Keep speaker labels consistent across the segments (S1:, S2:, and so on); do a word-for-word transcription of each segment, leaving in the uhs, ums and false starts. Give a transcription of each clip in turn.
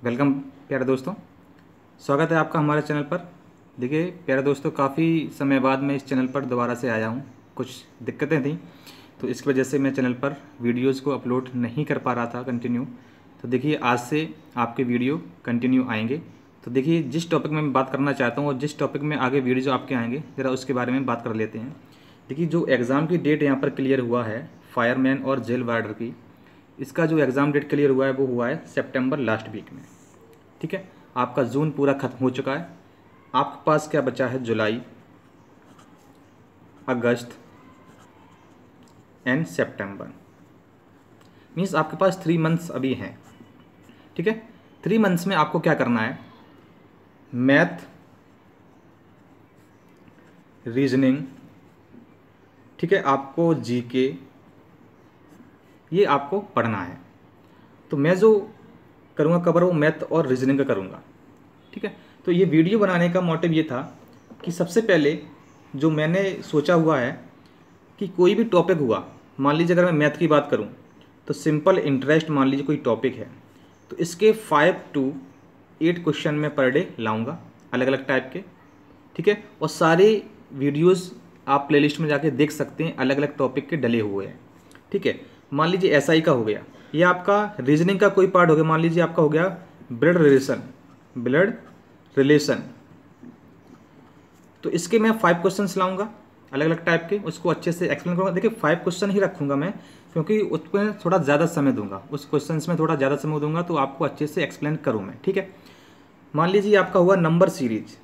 S1: Welcome प्यारे दोस्तों, स्वागत है आपका हमारे चैनल पर। देखिए प्यारे दोस्तों, काफ़ी समय बाद मैं इस चैनल पर दोबारा से आया हूँ। कुछ दिक्कतें थी तो इसकी वजह से मैं चैनल पर वीडियोस को अपलोड नहीं कर पा रहा था कंटिन्यू। तो देखिए आज से आपके वीडियो कंटिन्यू आएंगे। तो देखिए जिस टॉपिक में मैं बात करना चाहता हूँ और जिस टॉपिक में आगे वीडियो आपके आएंगे, ज़रा उसके बारे में बात कर लेते हैं। देखिए जो एग्ज़ाम की डेट यहाँ पर क्लियर हुआ है फायरमैन और जेल वार्डर की, इसका जो एग्ज़ाम डेट क्लियर हुआ है वो हुआ है सितंबर लास्ट वीक में। ठीक है, आपका जून पूरा खत्म हो चुका है। आपके पास क्या बचा है? जुलाई, अगस्त एंड सितंबर। मीन्स आपके पास थ्री मंथ्स अभी हैं। ठीक है, थ्री मंथ्स में आपको क्या करना है? मैथ, रीजनिंग, ठीक है, आपको जीके, ये आपको पढ़ना है। तो मैं जो करूँगा कवर वो मैथ और रीजनिंग का करूँगा। ठीक है, तो ये वीडियो बनाने का मोटिव ये था कि सबसे पहले जो मैंने सोचा हुआ है कि कोई भी टॉपिक हुआ, मान लीजिए अगर मैं मैथ की बात करूँ तो सिंपल इंटरेस्ट मान लीजिए कोई टॉपिक है, तो इसके फाइव टू एट क्वेश्चन मैं पर डे लाऊंगा अलग अलग टाइप के। ठीक है, और सारे वीडियोस आप प्लेलिस्ट में जाके देख सकते हैं, अलग अलग टॉपिक के डले हुए हैं। ठीक है, मान लीजिए एसआई का हो गया, ये आपका रीजनिंग का कोई पार्ट हो गया। मान लीजिए आपका हो गया ब्लड रिलेशन, ब्लड रिलेशन, तो इसके मैं फाइव क्वेश्चंस लाऊंगा अलग अलग टाइप के, उसको अच्छे से एक्सप्लेन करूंगा। देखिए फाइव क्वेश्चन ही रखूंगा मैं, क्योंकि उसमें थोड़ा ज़्यादा समय दूंगा, उस क्वेश्चंस में थोड़ा ज़्यादा समय दूंगा तो आपको अच्छे से एक्सप्लेन करूँ मैं। ठीक है, मान लीजिए आपका हुआ नंबर सीरीज,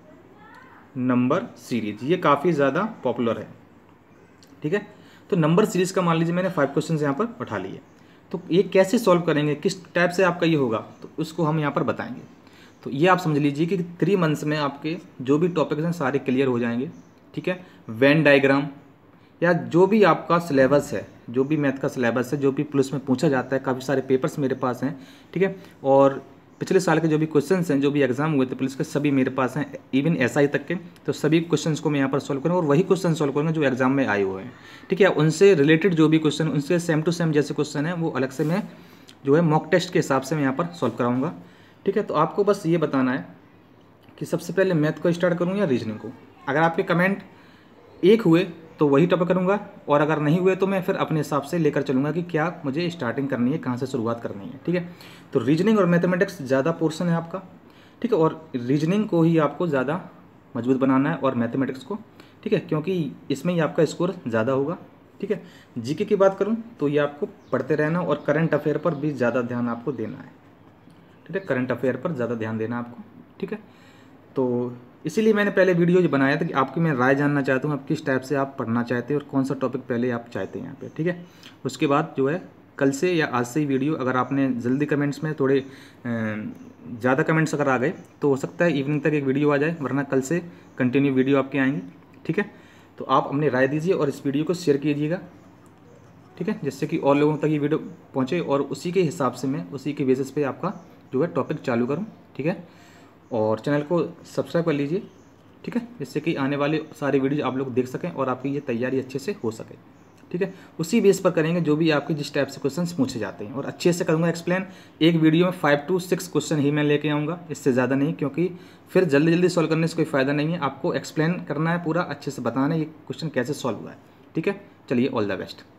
S1: नंबर सीरीज ये काफ़ी ज़्यादा पॉपुलर है। ठीक है, तो नंबर सीरीज का मान लीजिए मैंने फाइव क्वेश्चन यहाँ पर उठा लिए, तो ये कैसे सॉल्व करेंगे, किस टाइप से आपका ये होगा, तो उसको हम यहाँ पर बताएंगे। तो ये आप समझ लीजिए कि थ्री मंथ्स में आपके जो भी टॉपिक्स हैं सारे क्लियर हो जाएंगे। ठीक है, वेन डायग्राम या जो भी आपका सिलेबस है, जो भी मैथ का सिलेबस है, जो भी पुलिस में पूछा जाता है, काफ़ी सारे पेपर्स मेरे पास हैं। ठीक है, और पिछले साल के जो भी क्वेश्चंस हैं, जो भी एग्जाम हुए थे पुलिस के, सभी मेरे पास हैं, इवन एसआई तक के। तो सभी क्वेश्चंस को मैं यहाँ पर सॉल्व करूँगा और वही क्वेश्चन सॉल्व करूँगा जो एग्जाम में आए हुए हैं। ठीक है, उनसे रिलेटेड जो भी क्वेश्चन, उनसे सेम टू सेम जैसे क्वेश्चन है वो अलग से मैं जो है मॉक टेस्ट के हिसाब से मैं यहाँ पर सॉल्व कराऊंगा। ठीक है, तो आपको बस ये बताना है कि सबसे पहले मैथ को स्टार्ट करूँ या रीजनिंग को। अगर आपके कमेंट एक हुए तो वही टॉपिक करूँगा, और अगर नहीं हुए तो मैं फिर अपने हिसाब से लेकर चलूँगा कि क्या मुझे स्टार्टिंग करनी है, कहाँ से शुरुआत करनी है। ठीक है, तो रीजनिंग और मैथमेटिक्स ज़्यादा पोर्शन है आपका। ठीक है, और रीजनिंग को ही आपको ज़्यादा मजबूत बनाना है और मैथमेटिक्स को। ठीक है, क्योंकि इसमें ही आपका स्कोर ज़्यादा होगा। ठीक है, जीके की बात करूँ तो ये आपको पढ़ते रहना और करंट अफेयर पर भी ज़्यादा ध्यान आपको देना है। ठीक है, करंट अफेयर पर ज़्यादा ध्यान देना आपको। ठीक है, तो इसीलिए मैंने पहले वीडियो जो बनाया था कि आपकी मैं राय जानना चाहता हूँ, आप किस टाइप से आप पढ़ना चाहते हैं और कौन सा टॉपिक पहले आप चाहते हैं यहाँ पे। ठीक है, उसके बाद जो है कल से या आज से ही वीडियो, अगर आपने जल्दी कमेंट्स में थोड़े ज़्यादा कमेंट्स अगर आ गए तो हो सकता है इवनिंग तक एक वीडियो आ जाए, वरना कल से कंटिन्यू वीडियो आपकी आएंगी। ठीक है, तो आप अपनी राय दीजिए और इस वीडियो को शेयर कीजिएगा। ठीक है, जिससे कि और लोगों तक ये वीडियो पहुँचे और उसी के हिसाब से मैं उसी के बेसिस पे आपका जो है टॉपिक चालू करूँ। ठीक है, और चैनल को सब्सक्राइब कर लीजिए। ठीक है, जिससे कि आने वाले सारे वीडियो आप लोग देख सकें और आपकी ये तैयारी अच्छे से हो सके। ठीक है, उसी बेस पर करेंगे जो भी आपके जिस टाइप से क्वेश्चंस पूछे जाते हैं, और अच्छे से करूँगा एक्सप्लेन। एक वीडियो में फाइव टू सिक्स क्वेश्चन ही मैं लेके आऊँगा, इससे ज़्यादा नहीं, क्योंकि फिर जल्दी जल्दी सॉल्व करने से कोई फ़ायदा नहीं है। आपको एक्सप्लेन करना है, पूरा अच्छे से बताना है ये क्वेश्चन कैसे सॉल्व हुआ है। ठीक है, चलिए ऑल द बेस्ट।